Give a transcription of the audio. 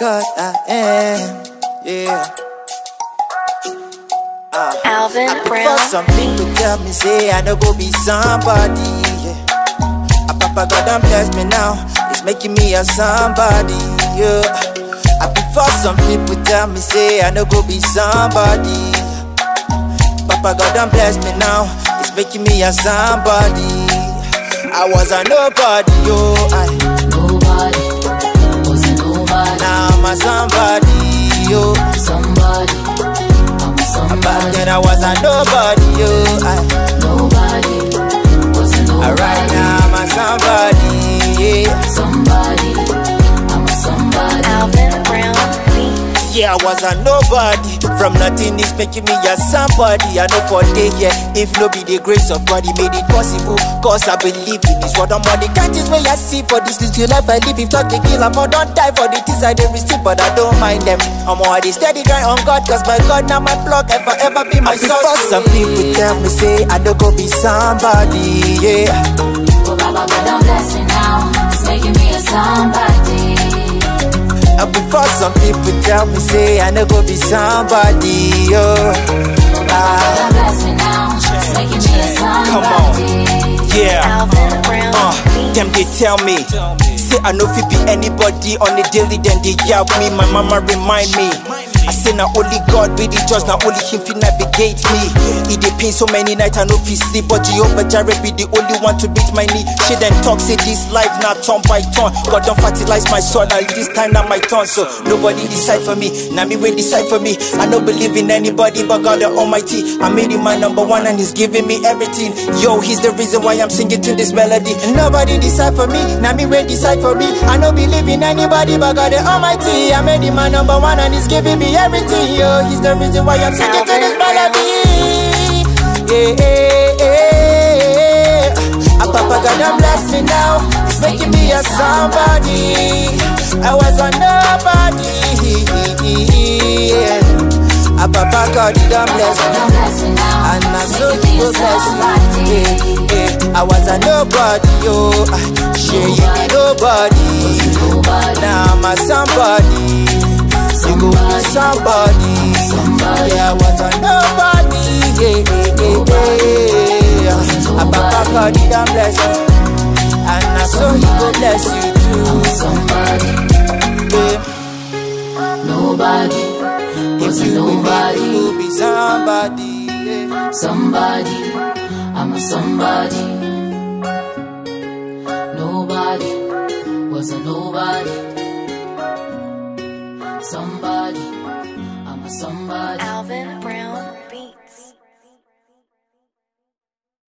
God I am, yeah. Alvin Brown. For some people tell me, say I no go be somebody, yeah. Papa God done bless me now, it's making me a somebody, yeah. Before some people tell me, say I no go be somebody. Papa God done bless me now, it's making me a somebody. I was a nobody, yo. Nobody, was a nobody. Now I'm a somebody, yo. Somebody, I'm a somebody. Back then I was a nobody, yo. Nobody, was a nobody. Right now I'm a somebody, yeah. Somebody, I'm a somebody. Alvin Brown. Yeah, I was a nobody. From nothing is making me a somebody. I know for day, yeah. If no be the grace of God, He made it possible. Cause I believe in His word. I'm on the can't is where I see for this little life I live. If talk the kill, I'm don't die for the things I don't receive, but I don't mind them. I'm already steady grind on God, cause my God now my plug ever be my source. Before some people tell me, say I don't go be somebody, yeah. Oh, Baba, God, don't bless me now. It's making me a somebody. Before some people tell me, say I no go be somebody, yo. Bless me now, it's making me a somebody. Come on, yeah. Alvin Brown. Them they tell me, say I no fit be anybody on the daily, then they yell me. My mama remind me, I say now only God be the judge, now only Him fit navigate me. He dey pain so many nights I no fit sleep, but Jehovah Jireh be the only one to beat my knee. She then talk, say this life now turn by turn. God don't fertilize my soul, and this time now my turn. So nobody decide for me, now me will decide for me. I don't believe in anybody but God the Almighty. I made Him my number one and He's giving me everything. Yo, He's the reason why I'm singing to this melody. Nobody decide for me, now me will decide for me. I don't believe in anybody but God the Almighty. I made Him my number one and He's giving me everything, yo. He's the reason why I'm singing to this melody. Yeah, yeah, yeah. Papa God done bless me now, it's making me a somebody. I was a nobody, yeah. Papa God done bless me, and I'm so bless you, yeah, yeah. I was a nobody, yo. Sure you be nobody, now I'm a somebody. You go be somebody, yeah, I was a nobody, yeah. Papa God done bless you, and I saw He go bless you too, yeah. Nobody, was a nobody. You will be somebody, yeah. Somebody, I'm a somebody. Nobody, was a nobody. Somebody.